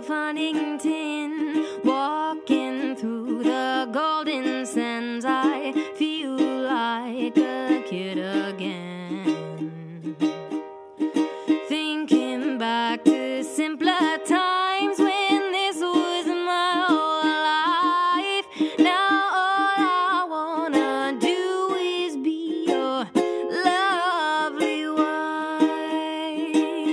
of Huntington, walking through the golden sands, I feel like a kid again, thinking back to simpler times when this was my whole life. Now all I wanna do is be your lovely wife.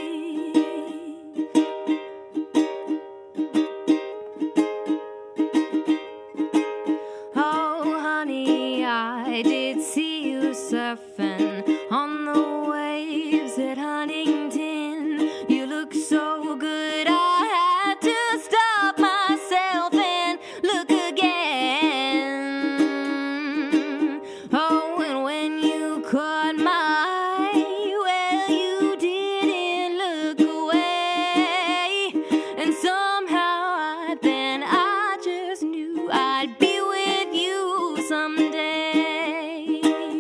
Oh honey, I did see you surfing on the waves at Huntington. You look so good, I had to stop myself and look again. Oh, and when you caught my eye, well, you didn't look away. And somehow then I just knew I'd be with you someday.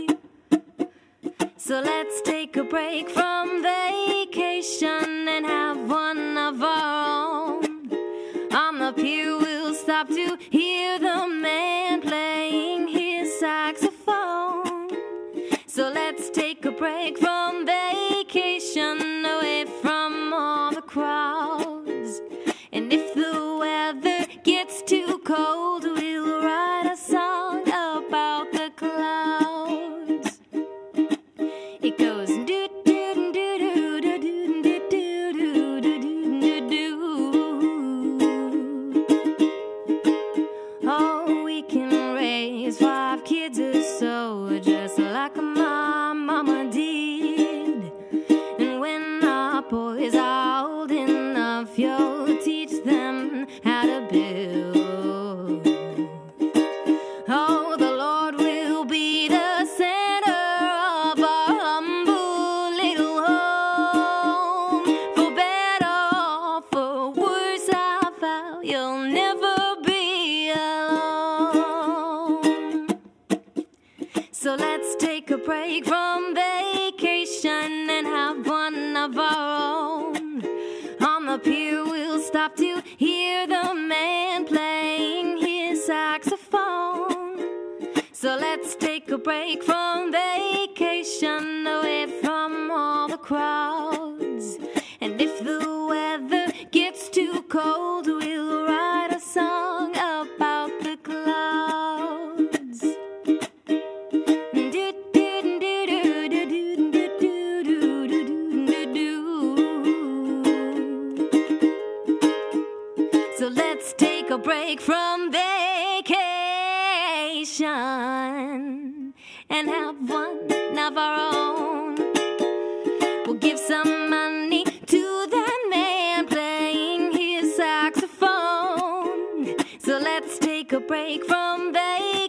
So let's take a break from vacation and have one of our own. On the pier we'll stop to hear the man playing his saxophone. So let's take a break from vacation, away from all the crowds. And if the weather gets too cold, we'll write a song about the clouds. It goes do do do do do do do do do do do. Oh, we can raise 5 kids or so, just like my mama did. And when our boys are old enough, you'll teach them how to build. Oh, the Lord will be the center of our humble little home. For better or for worse, I vow you'll never be alone. So let's take a break from vacation and have one of our own. On the pier we'll stop to hear the man playing his saxophone. So let's take a break from vacation, away from all the crowds. And if the weather gets too cold, we'll write a song about the clouds. Do do do do do do do do do do. So let's take a break from vacation and have one of our own. We'll give some money to that man playing his saxophone. So let's take a break from vacation